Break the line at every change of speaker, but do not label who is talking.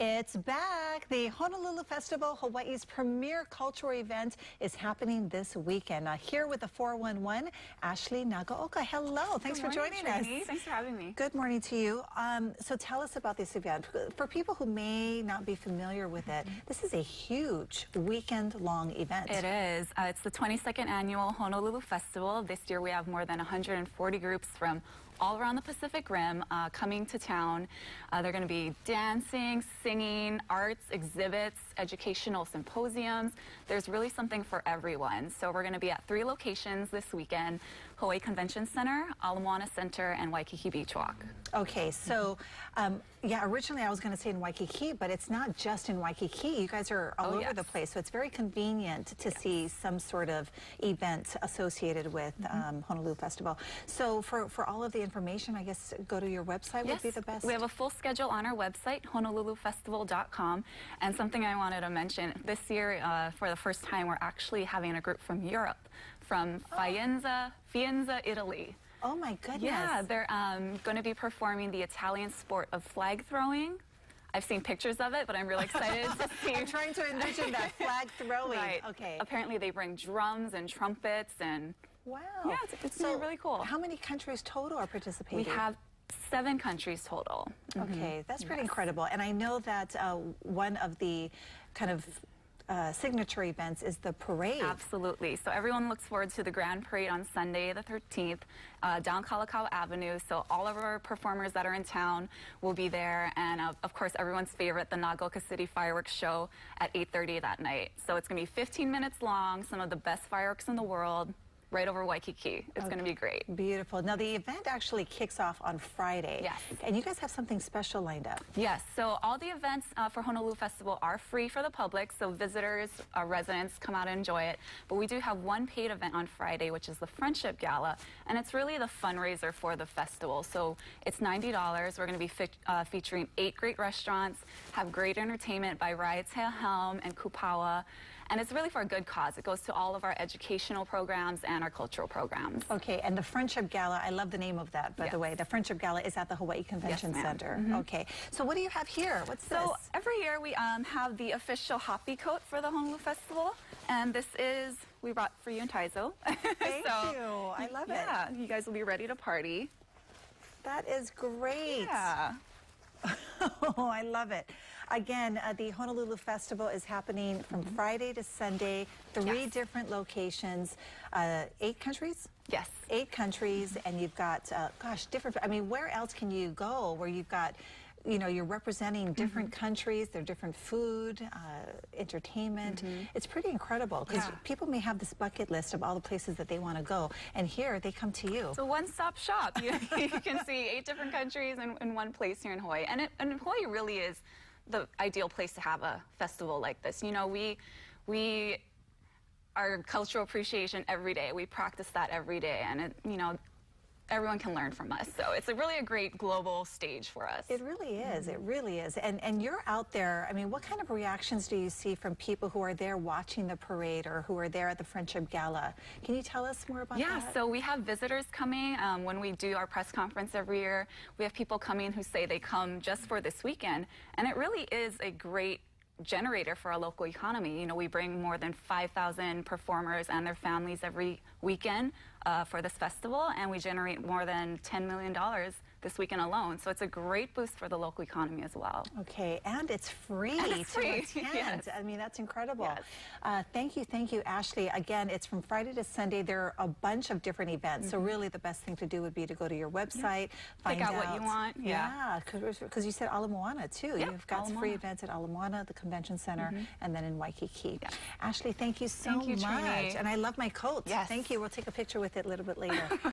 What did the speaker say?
It's back. The Honolulu Festival, Hawaii's premier cultural event, is happening this weekend. Here with the 411, Ashley Nagaoka. Hello. Thanks for joining us.
Thanks for having me.
Good morning to you. So tell us about this event. For people who may not be familiar with it, this is a huge weekend-long event.
It is. It's the 22nd annual Honolulu Festival. This year we have more than 140 groups from all around the Pacific Rim coming to town. They're going to be dancing, singing, arts, exhibits, educational symposiums. There's really something for everyone. So we're going to be at 3 locations this weekend: Hawaii Convention Center, Ala Moana Center, and Waikiki Beach Walk.
Okay, so yeah, originally I was going to say in Waikiki, but it's not just in Waikiki. You guys are all over the place, so it's very convenient to see some sort of event associated with Honolulu Festival. So for all of the information, I guess go to your website would be the best.
We have a full schedule on our website, honolulufestival.com. And something I wanted to mention, this year, for the first time, we're actually having a group from Europe, from Faenza, Italy.
Oh my goodness.
Yeah, they're going to be performing the Italian sport of flag throwing. I've seen pictures of it, but I'm really excited to see.
I'm trying to envision that flag throwing.
Right.
Okay.
Apparently they bring drums and trumpets and...
Wow.
Yeah, it's so really cool.
How many countries total are participating?
We have 7 countries total.
Okay, that's pretty incredible. And I know that one of the kind of signature events is the parade.
Absolutely. So everyone looks forward to the Grand Parade on Sunday the 13th down Kalakaua Avenue. So all of our performers that are in town will be there. And of course, everyone's favorite, the Nagaoka City Fireworks Show at 8:30 that night. So it's going to be 15 minutes long, some of the best fireworks in the world, right over Waikiki. It's going to be great.
Beautiful. Now, the event actually kicks off on Friday.
Yes.
And you guys have something special lined up.
Yes. So all the events for Honolulu Festival are free for the public. So visitors, residents come out and enjoy it. But we do have one paid event on Friday, which is the Friendship Gala. And it's really the fundraiser for the festival. So it's $90. We're going to be featuring 8 great restaurants, have great entertainment by Raiatea Helm and Kupawa. And it's really for a good cause. It goes to all of our educational programs and our cultural programs.
Okay, and the Friendship Gala, I love the name of that, by the way. The Friendship Gala is at the Hawaii Convention Center. Okay, so what do you have here? What's this?
So every year we have the official Hapi coat for the Honolulu Festival. And this is, we brought for you and Taizo.
Thank you. I love it.
Yeah, you guys will be ready to party.
That is great.
Yeah.
Oh, I love it. Again, the Honolulu Festival is happening from Friday to Sunday, 3 different locations, 8 countries?
Yes.
8 countries, and you've got, gosh, different, I mean, where else can you go where you've got, you know, you're representing different countries, their different food, entertainment. It's pretty incredible because people may have this bucket list of all the places that they want to go, and here they come to you.
It's a one-stop shop. You can see 8 different countries in one place here in Hawaii. And Hawaii really is the ideal place to have a festival like this. You know, we our cultural appreciation every day. We practice that every day, and you know, everyone can learn from us. So it's really a great global stage for us.
It really is. It really is. And you're out there. I mean, what kind of reactions do you see from people who are there watching the parade or who are there at the Friendship Gala? Can you tell us more about that?
Yeah, so we have visitors coming. When we do our press conference every year, we have people coming who say they come just for this weekend. And it really is a great generator for our local economy. You know, we bring more than 5,000 performers and their families every weekend for this festival, and we generate more than $10 million this weekend alone. So it's a great boost for the local economy as well.
Okay, and it's free to attend.
Yes.
I mean, that's incredible. Yes. Thank you, Ashley. Again, it's from Friday to Sunday. There are a bunch of different events, so really the best thing to do would be to go to your website, find
out what you want.
Yeah, because you said Ala Moana too. You've got free events at Ala Moana, the Convention Center, and then in Waikiki. Ashley, thank you so much.
Trini.
And I love my coat.
Yes.
Thank you. We'll take a picture with it a little bit later.